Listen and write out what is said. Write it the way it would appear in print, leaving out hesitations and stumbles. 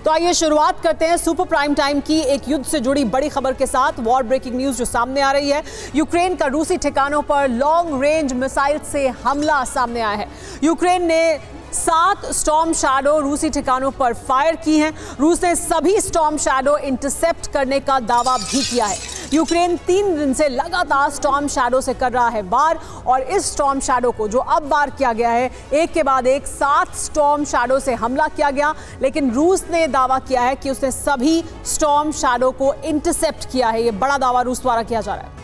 तो आइए शुरुआत करते हैं सुपर प्राइम टाइम की एक युद्ध से जुड़ी बड़ी खबर के साथ। वॉर ब्रेकिंग न्यूज जो सामने आ रही है, यूक्रेन का रूसी ठिकानों पर लॉन्ग रेंज मिसाइल से हमला सामने आया है। यूक्रेन ने 7 स्टॉर्म शैडो रूसी ठिकानों पर फायर की हैं। रूस ने सभी स्टॉर्म शैडो इंटरसेप्ट करने का दावा भी किया है। यूक्रेन 3 दिन से लगातार स्टॉर्म शैडो से कर रहा है वार, और इस स्टॉर्म शैडो को जो अब वार किया गया है, एक के बाद एक 7 स्टॉर्म शैडो से हमला किया गया। लेकिन रूस ने दावा किया है कि उसने सभी स्टॉर्म शैडो को इंटरसेप्ट किया है। ये बड़ा दावा रूस द्वारा किया जा रहा है।